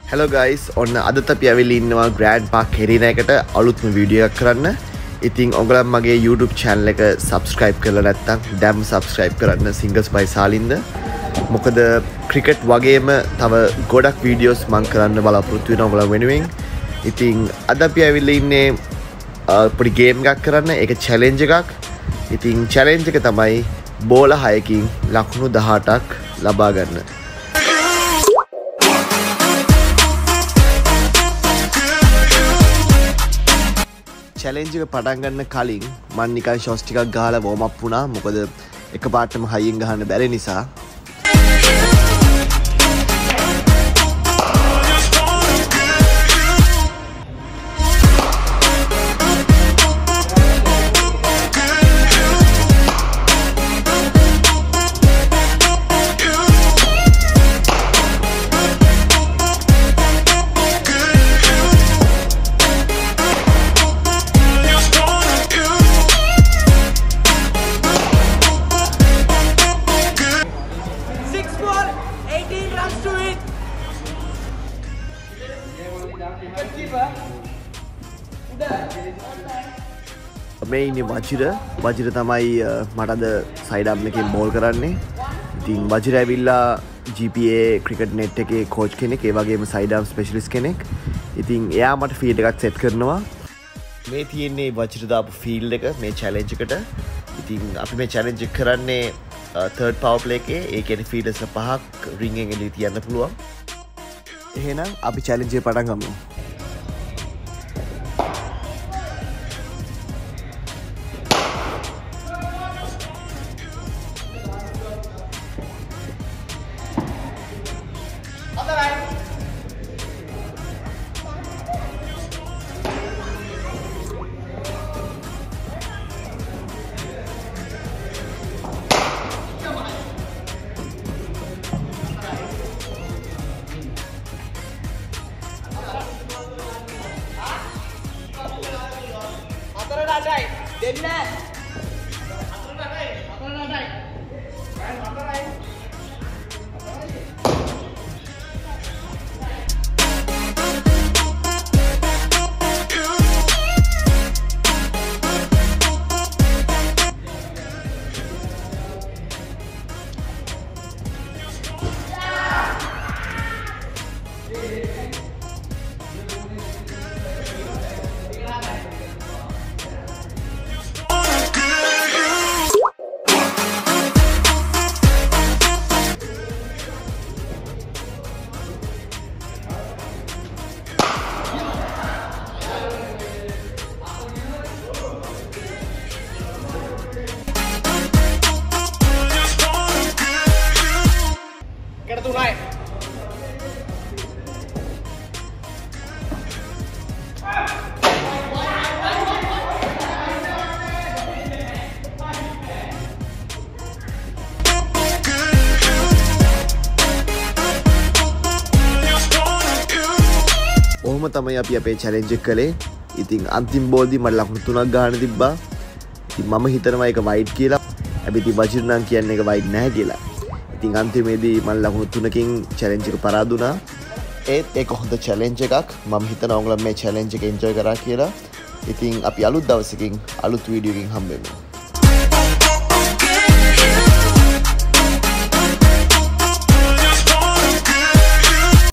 Hello guys, ඔන්න අදත් අපි ඇවිල්ලා ඉන්නවා Grand Park Arena එකට අලුත්ම වීඩියෝ එකක් කරන්න. ඉතින් ඔයගොල්ලන් මගේ YouTube channel එක subscribe කරලා නැත්නම් දැන් subscribe කරන්න Singles by Salinda. මොකද cricket වගේම තව ගොඩක් videos මම කරන්න බලාපොරොත්තු වෙනවා ඔයගොල්ලන් වෙනුවෙන්. ඉතින් අද අපි ඇවිල්ලා ඉන්නේ පොඩි game එකක් කරන්න. ඒක challenge එකක්. ඉතින් challenge එක තමයි බෝල 6කින් ලකුණු 18ක් ලබා ගන්න. චැලෙන්ජ් එක පටන් ගන්න කලින් මම නිකන් ෂොට්ස් ටිකක් ගහලා වෝම් අප් වුණා. මොකද එකපාරටම හයියෙන් ගහන්න බැරි නිසා. මේ ඉන්නේ වජිර තමයි මට අද සයිඩ් අප් එකෙන් බෝල් කරන්නේ. ඉතින් වජිර ඇවිල්ලා GPA ක්‍රිකට් net එකේ කෝච් කෙනෙක්, ඒ වගේම සයිඩ් අප් ස්පෙෂලිස්ට් කෙනෙක්. ඉතින් එයා මට ෆීල්ඩ් එකක් සෙට් කරනවා. මේ තියෙන්නේ වජිර දාපු ෆීල්ඩ් එක මේ චැලෙන්ජ් එකට. ඉතින් අපි මේ චැලෙන්ජ් එක කරන්නේ third power play එකේ. ඒ කියන්නේ ෆීල්ඩර්ස් 5ක් රින් එකෙන් එළිය තියන්න පුළුවන්. එහෙනම් අපි චැලෙන්ජ් එක පටන් ගමු. ඔහොම තමයි අපි අපේ චැලෙන්ජ් එක කළේ. ඉතින් අන්තිම බෝල්දී මට ලකුණු 3ක් ගන්න තිබ්බා. ඉතින් මම හිතනවා ඒක වයිඩ් කියලා. හැබැයි ඉතින් වජිර නම් කියන්නේ ඒක වයිඩ් නැහැ කියලා. ඉතින් අන්තිමේදී මම ලකුණු 3කින් චැලෙන්ජ් එක පරාදුනා. ඒත් ඒක හොඳ චැලෙන්ජ් එකක්. මම හිතනවා ඔයගොල්ලෝ මේ චැලෙන්ජ් එක එන්ජොයි කරා කියලා. ඉතින් අපි අලුත් දවසකින් අලුත් වීඩියෝ එකකින් හම්බෙමු.